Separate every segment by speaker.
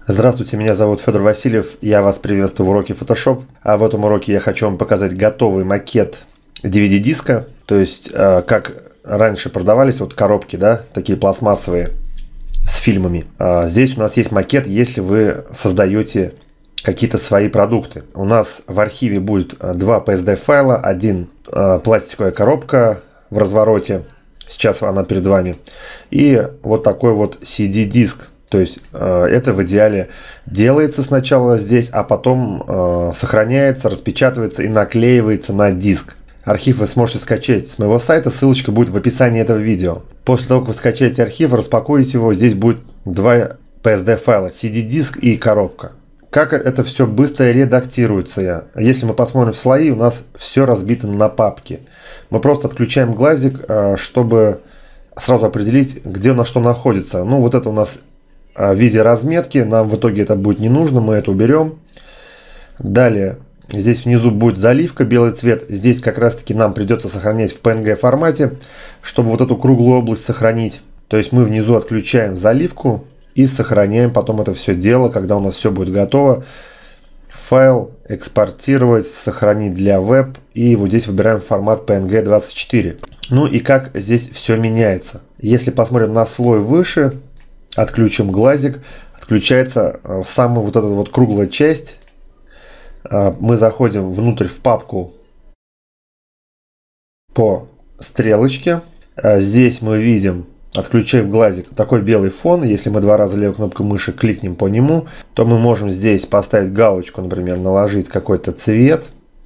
Speaker 1: Здравствуйте, меня зовут Федор Васильев, я вас приветствую в уроке Photoshop. А в этом уроке я хочу вам показать готовый макет DVD-диска. То есть, как раньше продавались вот коробки, да, такие пластмассовые с фильмами. Здесь у нас есть макет, если вы создаете какие-то свои продукты. У нас в архиве будет два PSD файла, один пластиковая коробка в развороте, сейчас она перед вами, и вот такой вот CD-диск. То есть это в идеале делается сначала здесь, а потом сохраняется, распечатывается и наклеивается на диск. Архив вы сможете скачать с моего сайта, ссылочка будет в описании этого видео. После того, как вы скачаете архив, распакуете его, здесь будет два PSD файла, CD-диск и коробка. Как это все быстро редактируется. Если мы посмотрим в слои, у нас все разбито на папки. Мы просто отключаем глазик, чтобы сразу определить, где у нас что находится. Ну, вот это у нас в виде разметки, нам в итоге это будет не нужно, мы это уберем. Далее, здесь внизу будет заливка, белый цвет. Здесь как раз таки нам придется сохранять в PNG формате, чтобы вот эту круглую область сохранить. То есть мы внизу отключаем заливку и сохраняем потом это все дело, когда у нас все будет готово. Файл экспортировать, сохранить для веб. И вот здесь выбираем формат PNG 24. Ну и как здесь все меняется. Если посмотрим на слой выше, отключим глазик, отключается самая вот эта вот круглая часть. Мы заходим внутрь в папку по стрелочке. Здесь мы видим, отключив глазик, такой белый фон. Если мы два раза левой кнопкой мыши кликнем по нему, то мы можем здесь поставить галочку, например, наложить какой-то цвет.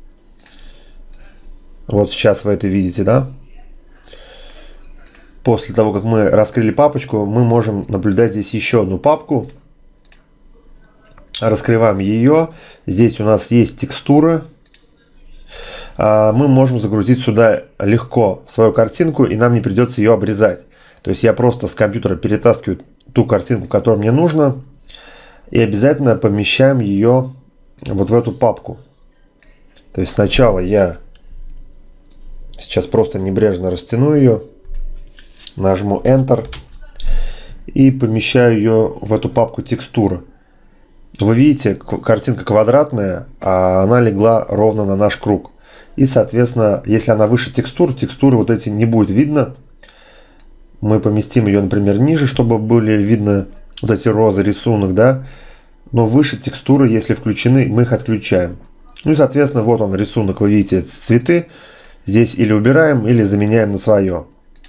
Speaker 1: Вот сейчас вы это видите, да? После того, как мы раскрыли папочку, мы можем наблюдать здесь еще одну папку. Раскрываем ее. Здесь у нас есть текстура. Мы можем загрузить сюда легко свою картинку, и нам не придется ее обрезать. То есть я просто с компьютера перетаскиваю ту картинку, которая мне нужна, и обязательно помещаем ее вот в эту папку. То есть сначала я сейчас просто небрежно растяну ее. Нажму Enter и помещаю ее в эту папку текстура. Вы видите, картинка квадратная, а она легла ровно на наш круг. И, соответственно, если она выше текстуры вот эти не будет видно. Мы поместим ее, например, ниже, чтобы были видны вот эти розы, рисунок, да. Но выше текстуры, если включены, мы их отключаем. Ну и, соответственно, вот он рисунок, вы видите, цветы. Здесь или убираем, или заменяем на свое.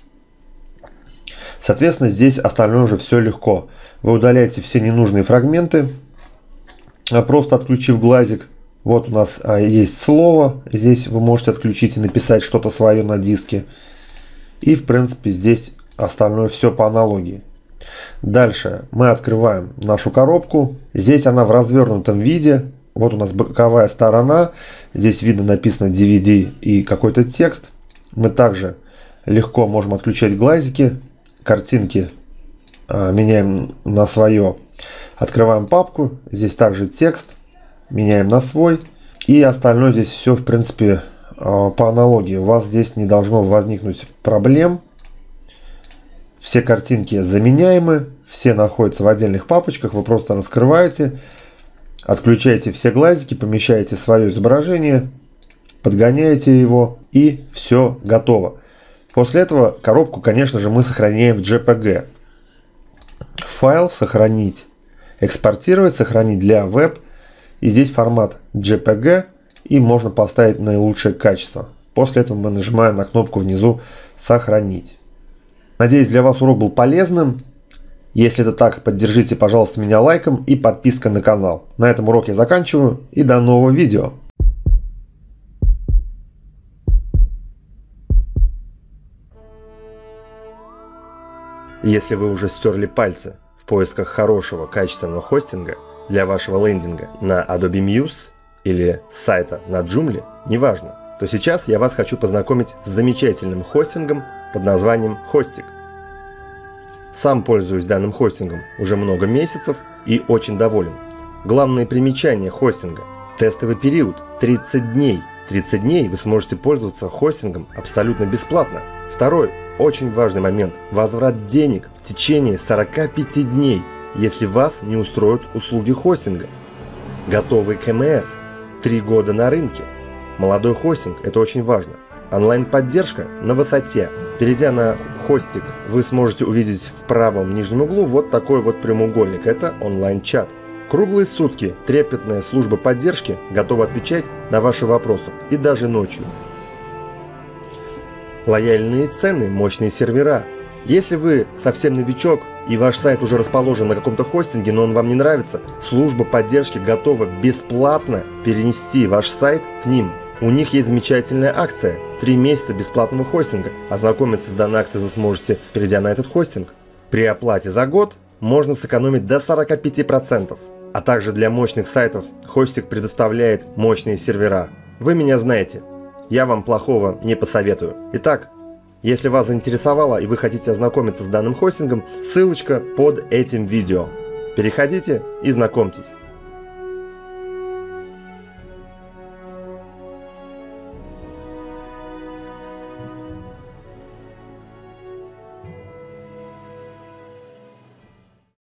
Speaker 1: Соответственно, здесь остальное уже все легко. Вы удаляете все ненужные фрагменты, просто отключив глазик. Вот у нас есть слово. Здесь вы можете отключить и написать что-то свое на диске. И, в принципе, здесь остальное все по аналогии. Дальше мы открываем нашу коробку. Здесь она в развернутом виде. Вот у нас боковая сторона. Здесь видно написано DVD и какой-то текст. Мы также легко можем отключать глазики. Картинки меняем на свое. Открываем папку. Здесь также текст. Меняем на свой. И остальное здесь все, в принципе, по аналогии. У вас здесь не должно возникнуть проблем. Все картинки заменяемы. Все находятся в отдельных папочках. Вы просто раскрываете. Отключаете все глазики. Помещаете свое изображение. Подгоняете его. И все готово. После этого коробку, конечно же, мы сохраняем в JPG. Файл сохранить, экспортировать, сохранить для веб. И здесь формат JPG. И можно поставить наилучшее качество. После этого мы нажимаем на кнопку внизу «Сохранить». Надеюсь, для вас урок был полезным. Если это так, поддержите, пожалуйста, меня лайком и подпиской на канал. На этом урок я заканчиваю. И до нового видео. Если вы уже стерли пальцы в поисках хорошего качественного хостинга для вашего лендинга на Adobe Muse или сайта на Joomla, неважно, то сейчас я вас хочу познакомить с замечательным хостингом под названием Hostik. Сам пользуюсь данным хостингом уже много месяцев и очень доволен. Главное примечание хостинга – тестовый период 30 дней. 30 дней вы сможете пользоваться хостингом абсолютно бесплатно. Второй очень важный момент – возврат денег в течение 45 дней. если вас не устроят услуги хостинга. Готовый КМС. 3 года на рынке. Молодой хостинг – это очень важно. Онлайн-поддержка на высоте. Перейдя на хостик, вы сможете увидеть в правом нижнем углу вот такой вот прямоугольник. Это онлайн-чат. Круглые сутки трепетная служба поддержки готова отвечать на ваши вопросы и даже ночью. Лояльные цены, мощные сервера. Если вы совсем новичок и ваш сайт уже расположен на каком-то хостинге, но он вам не нравится, служба поддержки готова бесплатно перенести ваш сайт к ним. У них есть замечательная акция – 3 месяца бесплатного хостинга. Ознакомиться с данной акцией вы сможете, перейдя на этот хостинг. При оплате за год можно сэкономить до 45%. А также для мощных сайтов хостинг предоставляет мощные сервера. Вы меня знаете, я вам плохого не посоветую. Итак, если вас заинтересовало и вы хотите ознакомиться с данным хостингом, ссылочка под этим видео. Переходите и знакомьтесь.